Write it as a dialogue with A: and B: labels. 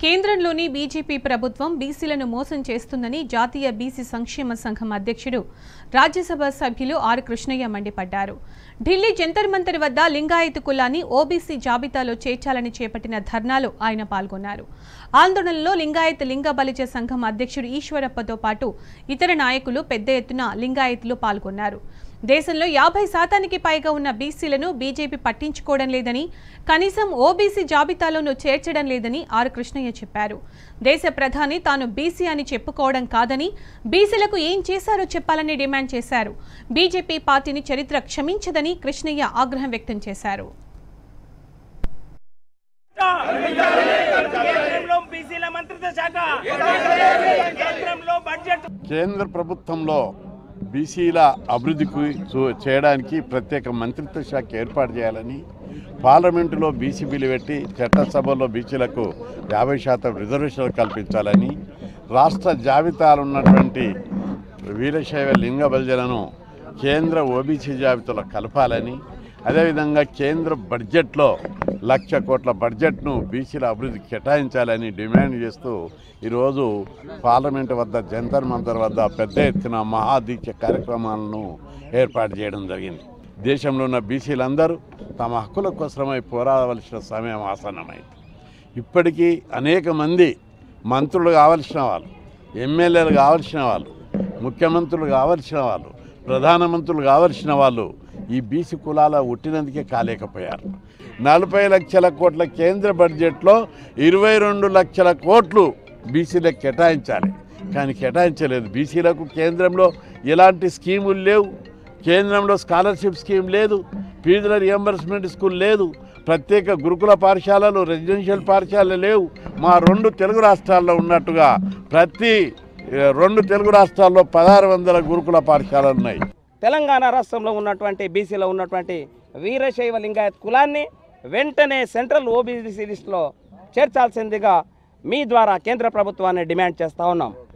A: కేంద్రంలోని బీజేపీ ప్రభుత్వం బీసీలను మోసం చేస్తుందని జాతీయ బీసీ సంక్షేమ సంఘం అధ్యక్షుడు రాజ్యసభ సభ్యులు ఆర్ కృష్ణయ్య మండిపడ్డారు. ఢిల్లీ జంతర్ మంతర్ వద్ద లింగాయత్ కులాన్ని ఓబీసీ జాబితాలో చేర్చాలని చేపట్టిన ధర్నాలో ఆయన పాల్గొన్నారు. ఆందోళనలో లింగాయత్ లింగ బలిజ సంఘం అధ్యక్షుడు ఈశ్వరప్పతో పాటు ఇతర నాయకులు పెద్ద ఎత్తున లింగాయత్లు పాల్గొన్నారు. దేశంలో 50% పైగా ఉన్న బీసీలను బీజేపీ పట్టించుకోవడం లేదని, కనీసం ఓబీసీ జాబితాలోనూ చేర్చడం లేదని ఆర్ కృష్ణయ్య చెప్పారు. దేశ ప్రధాని తాను బీసీ అని చెప్పుకోవడం కాదని, బీసీలకు ఏం చేశారో చెప్పాలని డిమాండ్ చేశారు. బీజేపీ పార్టీని చరిత్ర క్షమించదని కృష్ణయ్య ఆగ్రహం వ్యక్తం చేశారు.
B: కేంద్ర ప్రభుత్వంలో బీసీల అభివృద్ధికి చేయడానికి ప్రత్యేక మంత్రిత్వ శాఖ ఏర్పాటు చేయాలని, పార్లమెంటులో బీసీ బిల్లు పెట్టి చట్టసభలో బీసీలకు 50% రిజర్వేషన్లు కల్పించాలని, రాష్ట్ర జాబితాలో ఉన్నటువంటి వీరశైవ లింగ బలిజలను కేంద్ర ఓబీసీ జాబితాలో కలపాలని, అదేవిధంగా కేంద్ర బడ్జెట్లో 1,00,000 కోట్ల బడ్జెట్ను బీసీల అభివృద్ధికి కేటాయించాలని డిమాండ్ చేస్తూ ఈరోజు పార్లమెంటు వద్ద జంతర్ మంతర్ వద్ద పెద్ద ఎత్తున మహాదీక్ష కార్యక్రమాలను ఏర్పాటు చేయడం జరిగింది. దేశంలో ఉన్న బీసీలందరూ తమ హక్కుల కోసమై పోరాడవలసిన సమయం ఆసన్నమైంది. ఇప్పటికీ అనేక మంది మంత్రులు కావలసిన వాళ్ళు, ఎమ్మెల్యేలు కావలసిన వాళ్ళు, ముఖ్యమంత్రులు కావలసిన వాళ్ళు, ప్రధానమంత్రులు కావలసిన వాళ్ళు ఈ బీసీ కులాల ఉట్టినందుకే కాలేకపోయారు. 40 లక్షల కోట్ల కేంద్ర బడ్జెట్లో 22 లక్షల కోట్లు బీసీలకు కేటాయించాలి, కానీ కేటాయించలేదు. బీసీలకు కేంద్రంలో ఎలాంటి స్కీములు లేవు, కేంద్రంలో స్కాలర్షిప్ స్కీమ్ లేదు, ఫీజుల రియంబర్స్మెంట్ స్కూల్ లేదు, ప్రత్యేక గురుకుల పాఠశాలలు, రెసిడెన్షియల్ పాఠశాలలు లేవు. మా 2 తెలుగు రాష్ట్రాల్లో ఉన్నట్టుగా ప్రతి 2 తెలుగు రాష్ట్రాల్లో 1600 గురుకుల పాఠశాలలు ఉన్నాయి.
C: తెలంగాణ రాష్ట్రంలో ఉన్నటువంటి బీసీలో ఉన్నటువంటి వీరశైవ లింగాయత్ కులాన్ని వెంటనే సెంట్రల్ ఓబీసీ లిస్టులో చేర్చాల్సిందిగా మీ ద్వారా కేంద్ర ప్రభుత్వాన్ని డిమాండ్ చేస్తూ ఉన్నాం.